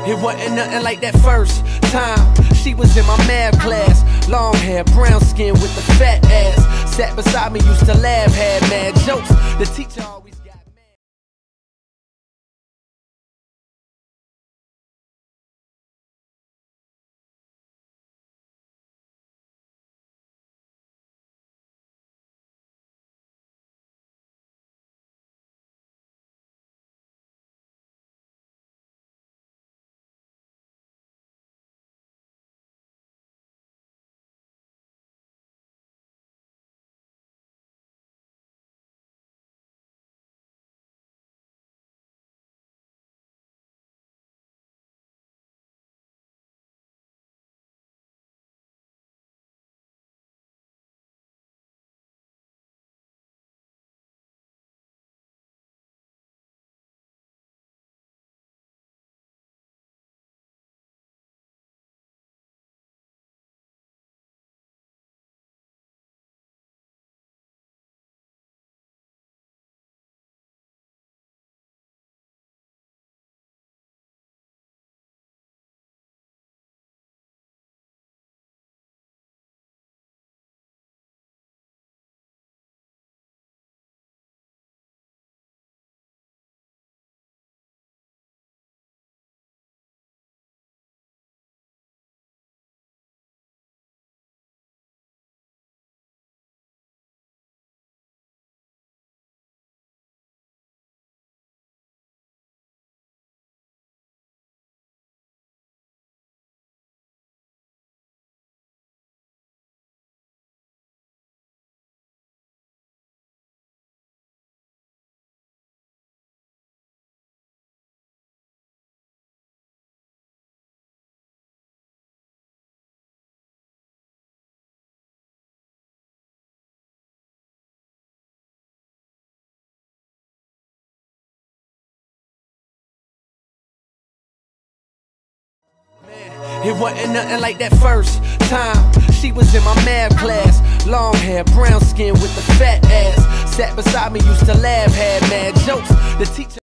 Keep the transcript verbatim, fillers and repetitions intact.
It wasn't nothing like that first time. She was in my math class, long hair, brown skin with the fat ass. Sat beside me, used to laugh, had mad jokes. The teacher always got mad. It wasn't nothing like that first time. She was in my math class, long hair, brown skin with the fat ass. Sat beside me, used to laugh, had mad jokes. The teacher